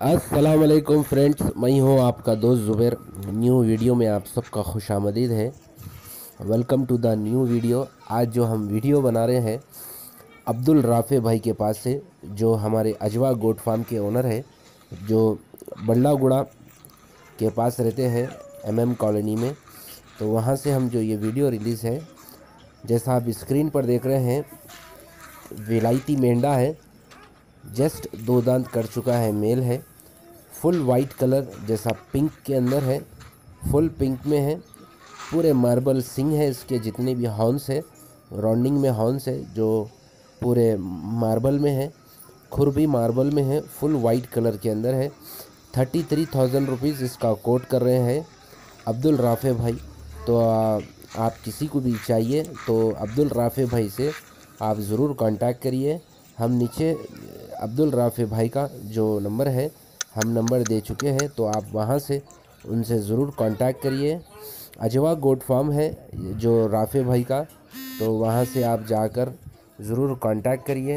अस्सलाम वालेकुम फ्रेंड्स, मैं हूं आपका दोस्त ज़ुबैर। न्यू वीडियो में आप सबका खुशामदीद है। Welcome to the new video. आज जो हम वीडियो बना रहे हैं अब्दुल राफ़े भाई के पास से, जो हमारे अजवा गोट फार्म के ओनर है, जो बल्लागुड़ा के पास रहते हैं एमएम कॉलोनी में। तो वहां से हम जो ये वीडियो रिलीज़ है, जैसा आप स्क्रीन पर देख रहे हैं, विलायती मेंढा है। जस्ट 2 दांत कर चुका है, मेल है। फुल वाइट कलर जैसा पिंक के अंदर है, फुल पिंक में है। पूरे मार्बल सिंग है, इसके जितने भी हॉर्न्स है, राउंडिंग में हॉर्न्स है जो पूरे मार्बल में है। खुर भी मार्बल में है, फुल वाइट कलर के अंदर है। 33,000 रुपीज़ इसका कोट कर रहे हैं अब्दुल राफ़े भाई। तो आप किसी को भी चाहिए तो अब्दुल राफ़े भाई से आप ज़रूर कांटेक्ट करिए। हम नीचे अब्दुल राफ़े भाई का जो नंबर है, हम नंबर दे चुके हैं, तो आप वहां से उनसे ज़रूर कांटेक्ट करिए। अजवा गोट फार्म है जो राफ़े भाई का, तो वहां से आप जाकर ज़रूर कांटेक्ट करिए।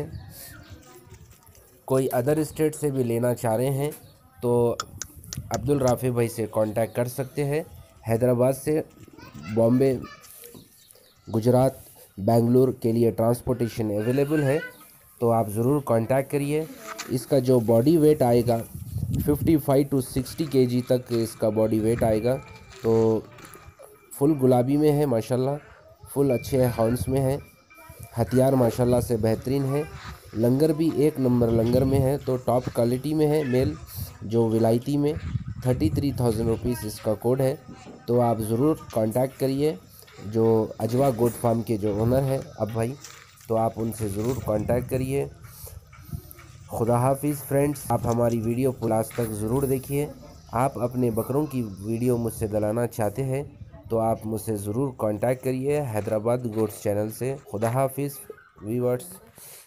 कोई अदर स्टेट से भी लेना चाह रहे हैं तो अब्दुल राफ़े भाई से कांटेक्ट कर सकते हैं। हैदराबाद से बॉम्बे, गुजरात, बेंगलुरु के लिए ट्रांसपोर्टेशन अवेलेबल है, तो आप ज़रूर कांटेक्ट करिए। इसका जो बॉडी वेट आएगा 55 टू 60 केजी तक इसका बॉडी वेट आएगा। तो फुल गुलाबी में है माशाल्लाह, फुल अच्छे हॉर्न्स में है। हथियार माशाल्लाह से बेहतरीन है। लंगर भी एक नंबर लंगर में है, तो टॉप क्वालिटी में है मेल जो विलायती में। 33,000 रुपीज़ इसका कोड है, तो आप ज़रूर कांटेक्ट करिए जो अजवा गोट फार्म के जो ओनर है अब भाई, तो आप उनसे ज़रूर कांटेक्ट करिए। खुदा हाफिज़ फ्रेंड्स। आप हमारी वीडियो लास्ट तक ज़रूर देखिए। आप अपने बकरों की वीडियो मुझसे डलाना चाहते हैं तो आप मुझसे ज़रूर कांटेक्ट करिए हैदराबाद गोट्स चैनल से। खुदा हाफिज़ व्यूअर्स।